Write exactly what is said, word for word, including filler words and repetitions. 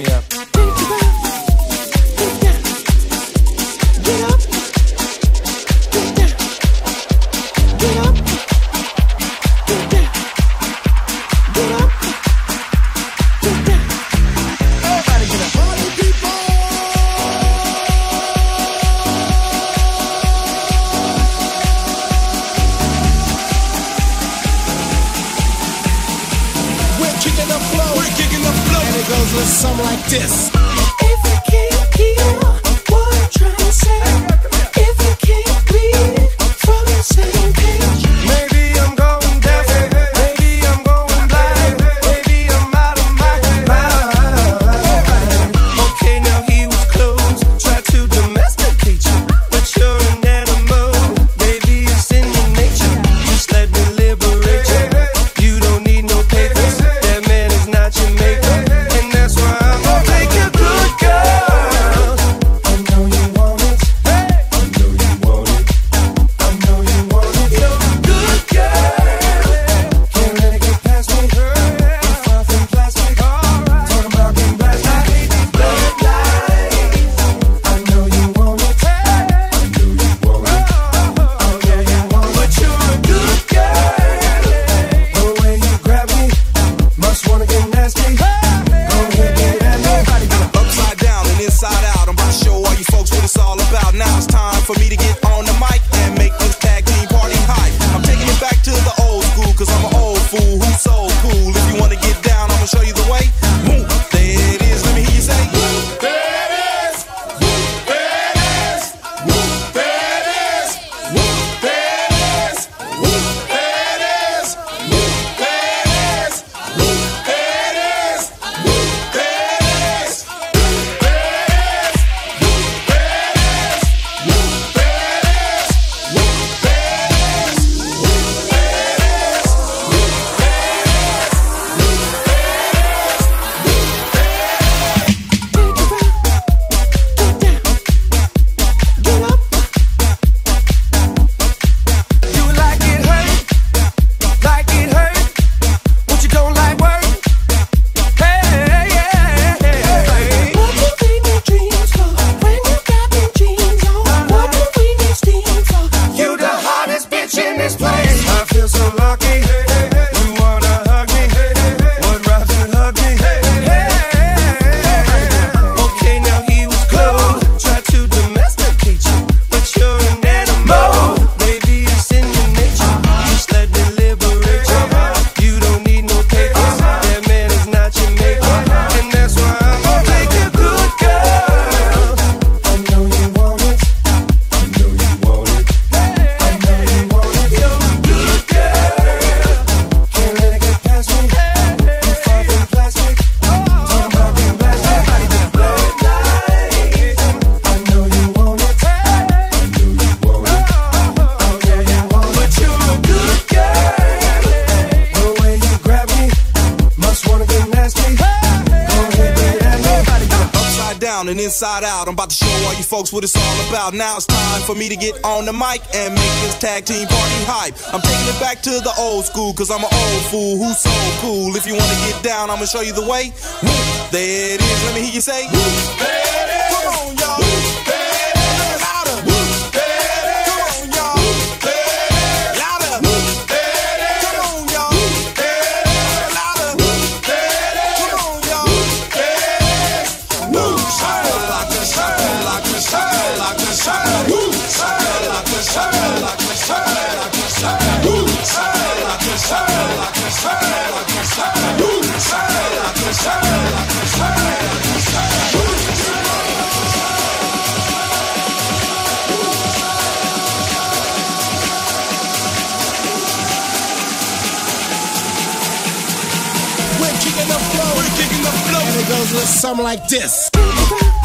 me up. Something like this. If you can't hear what I'm trying to say, if you can't read from the same page, maybe I'm going deaf, maybe I'm going blind, maybe I'm out of my mind. Okay, now he was close, tried to domesticate you, but you're an animal, baby, it's in your nature. Just let me liberate you. You don't need no papers, that man is not your maker. For me to get on the mic and make this tag team party hype. I'm taking it back to the old school, cause I'm an old fool who's so cool. If you wanna get down, I'ma show you the way. Boom, there it is, let me hear you say. Whoop, there it is. Whoop, there it is. Whoop, there it is. Whoop, there it is. Whoop, there it is. Whoop, there it is. Whoop, there it is. Whoop, there it is. And inside out, I'm about to show all you folks what it's all about. Now it's time for me to get on the mic and make this tag team party hype. I'm taking it back to the old school, cause I'm an old fool who's so cool. If you wanna get down, I'ma show you the way. Whoop, there it is, let me hear you say. Whoop, there it is. Come on, y'all. Whoop, there it is. Louder. Whoop, there it is. Come on, y'all. Whoop, there it is. Louder. Whoop, there it is. Come on, y'all. Whoop, there it is. Louder. Whoop, there it is. Come on, y'all. Whoop, there it is. Whoop. Like a shot, like a shot, like a shot. Woo! Like a shot, like a shot, like a shot. Woo! Like a shot, like a shot, like a shot. Woo! Like a shot, like a shot, like a shot. We're kicking the flow, we're kicking the flow, and it goes a little something like this.